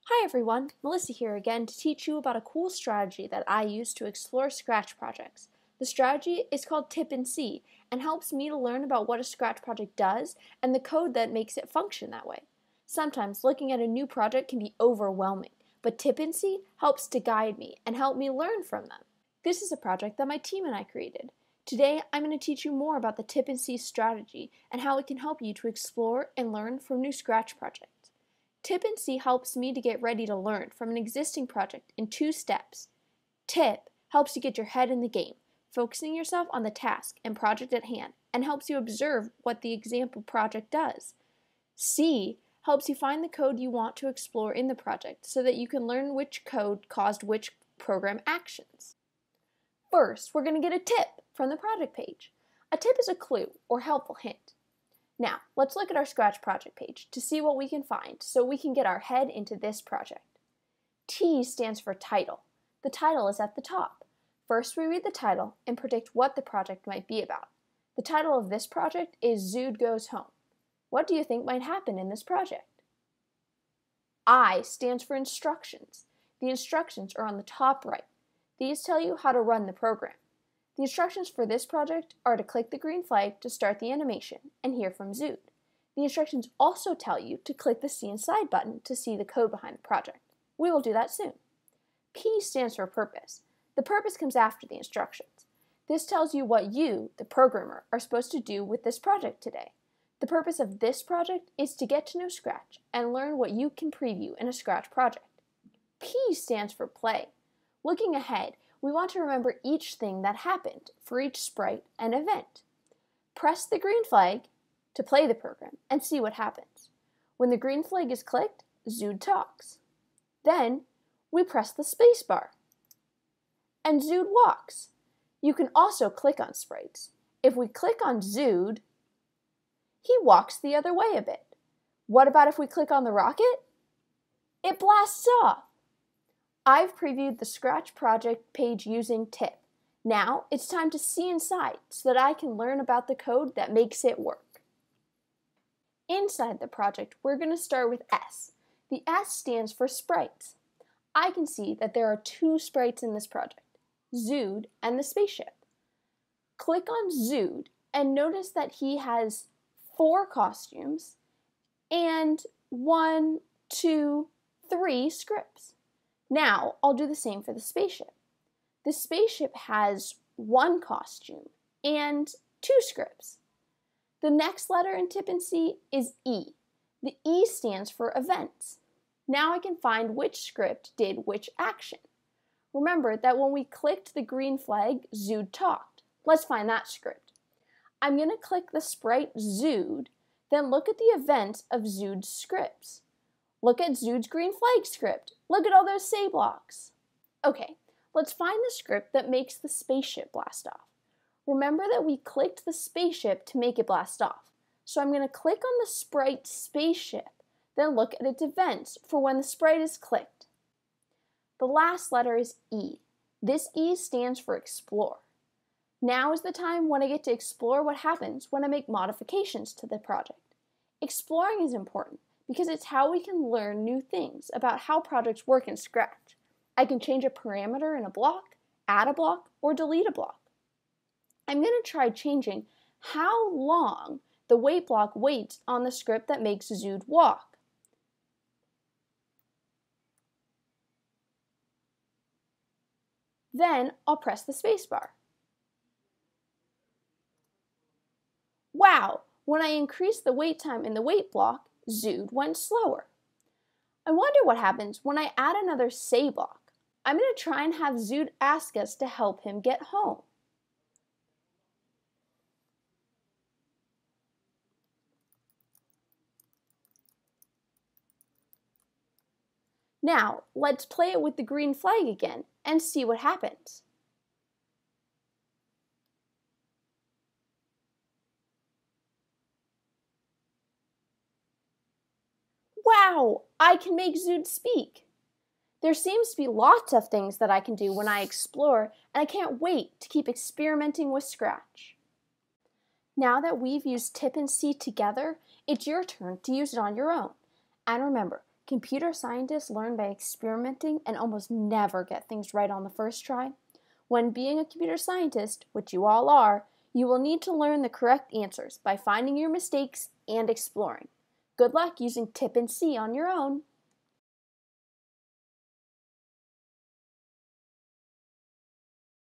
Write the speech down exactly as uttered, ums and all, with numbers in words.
Hi everyone, Melissa here again to teach you about a cool strategy that I use to explore Scratch projects. The strategy is called Tip and See and helps me to learn about what a Scratch project does and the code that makes it function that way. Sometimes looking at a new project can be overwhelming, but Tip and See helps to guide me and help me learn from them. This is a project that my team and I created. Today I'm going to teach you more about the Tip and See strategy and how it can help you to explore and learn from new Scratch projects. Tip and See helps me to get ready to learn from an existing project in two steps. Tip helps you get your head in the game, focusing yourself on the task and project at hand, and helps you observe what the example project does. See helps you find the code you want to explore in the project so that you can learn which code caused which program actions. First, we're going to get a tip from the project page. A tip is a clue or helpful hint. Now, let's look at our Scratch project page to see what we can find so we can get our head into this project. T stands for title. The title is at the top. First, we read the title and predict what the project might be about. The title of this project is Zood Goes Home. What do you think might happen in this project? I stands for instructions. The instructions are on the top right. These tell you how to run the program. The instructions for this project are to click the green flag to start the animation and hear from Zood. The instructions also tell you to click the See Inside button to see the code behind the project. We will do that soon. P stands for purpose. The purpose comes after the instructions. This tells you what you, the programmer, are supposed to do with this project today. The purpose of this project is to get to know Scratch and learn what you can preview in a Scratch project. P stands for play. Looking ahead, we want to remember each thing that happened for each sprite and event. Press the green flag to play the program and see what happens. When the green flag is clicked, Zood talks. Then we press the space bar and Zood walks. You can also click on sprites. If we click on Zood, he walks the other way a bit. What about if we click on the rocket? It blasts off. I've previewed the Scratch project page using Tip. Now it's time to see inside so that I can learn about the code that makes it work. Inside the project, we're going to start with S. The S stands for sprites. I can see that there are two sprites in this project, Zood and the spaceship. Click on Zood and notice that he has four costumes and one, two, three scripts. Now, I'll do the same for the spaceship. The spaceship has one costume and two scripts. The next letter in Tip and See is E. The E stands for events. Now I can find which script did which action. Remember that when we clicked the green flag, Zood talked. Let's find that script. I'm going to click the sprite Zood, then look at the events of Zood's scripts. Look at Zood's green flag script. Look at all those say blocks. Okay, let's find the script that makes the spaceship blast off. Remember that we clicked the spaceship to make it blast off. So I'm going to click on the sprite spaceship, then look at its events for when the sprite is clicked. The last letter is E. This E stands for explore. Now is the time when I get to explore what happens when I make modifications to the project. Exploring is important, because it's how we can learn new things about how projects work in Scratch. I can change a parameter in a block, add a block, or delete a block. I'm going to try changing how long the wait block waits on the script that makes Zood walk. Then I'll press the spacebar. Wow! When I increase the wait time in the wait block, Zood went slower. I wonder what happens when I add another say block. I'm going to try and have Zood ask us to help him get home. Now, let's play it with the green flag again and see what happens. Wow, I can make Zood speak. There seems to be lots of things that I can do when I explore, and I can't wait to keep experimenting with Scratch. Now that we've used Tip and See together, it's your turn to use it on your own. And remember, Computer scientists learn by experimenting and almost never get things right on the first try. When being a computer scientist, which you all are, you will need to learn the correct answers by finding your mistakes and exploring. Good luck using TIPP and SEE on your own.